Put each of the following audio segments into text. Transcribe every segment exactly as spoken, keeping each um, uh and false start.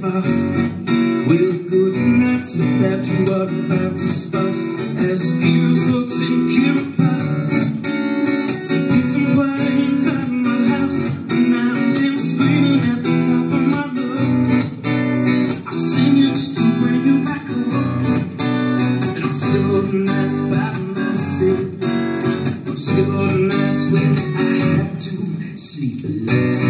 fast. Well, good nights without you are about to start. As years so taking past, peace and quiet inside my house, and I've been screaming at the top of my lungs. I'll sing it just to bring you back home. And I'm still nice by myself. I'm still nice when I have to sleep alone.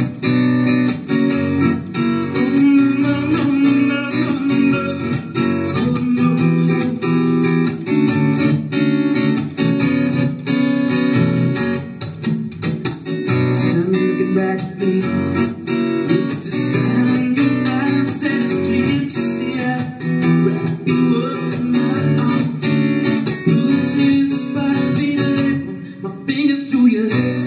Back at me with the design in your eyes, and it's clear to see I wrap you up in my arms. Blue tears, spice, deep, my fingers to your head.